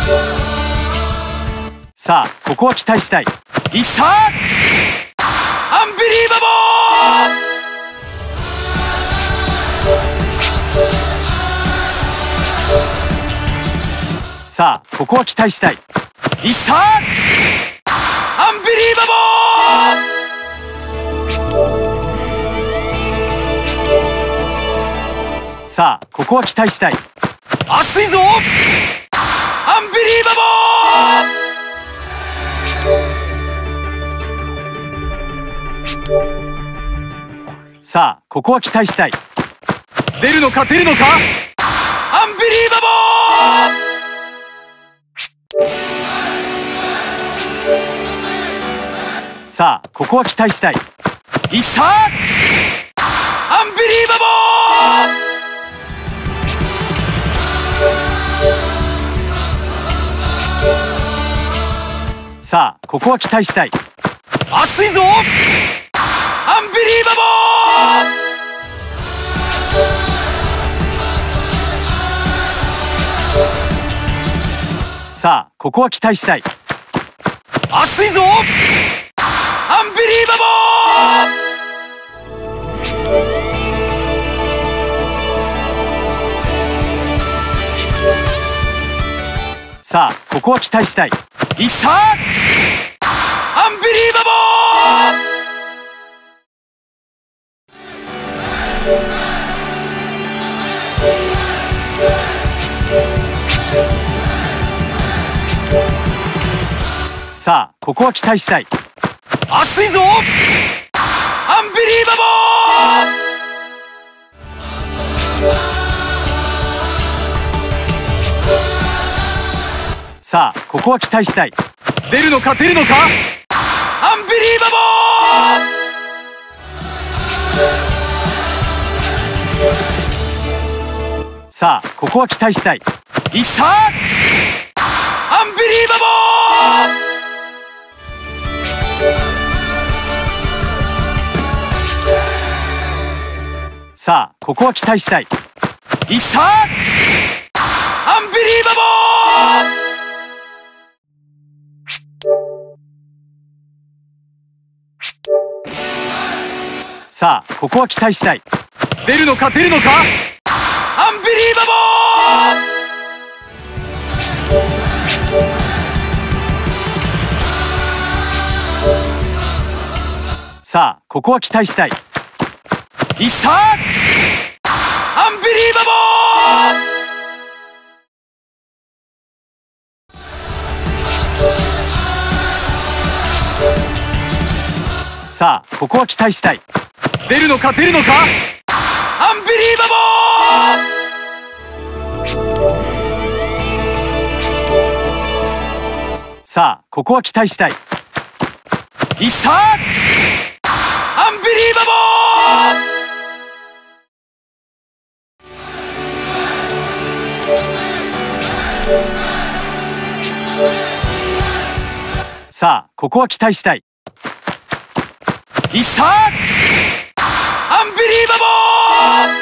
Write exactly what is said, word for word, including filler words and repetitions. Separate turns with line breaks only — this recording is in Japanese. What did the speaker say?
さあここは期待したい。いった、アンビリーバボー。さあここは期待したい。いった、アンビリーバボー。さあここは期待したい。熱いぞ、アンビリーバボー。さあここは期待したい。出るのか出るのか、アンビリーバボー。さあここは期待したい。いった、アンビリーバボー。さあここは期待したい。熱いぞ、アンビリーバボー。さあここは期待したい。熱いぞ、アンビリーバボー。さあここは期待したい。いった、アンビリーバボー。さあここは期待したい。熱いぞ、アンビリーバボー。さあここは期待したい。出るのか出るのか、アンビリーバボー。さあここは期待したい。いった、アンビリーバボー。さあここは期待したい。いった、アンビリーバボー。さあここは期待したい。出るのか出るのか、アンビリーバボー。さあここは期待したい。いった、アンビリーバボー。さあここは期待したい。出るのか出るのか、アンビリーバボー。さあここは期待したい。いった、アンビリーバボー。さあここは期待したい。いった、アンビリーバボー。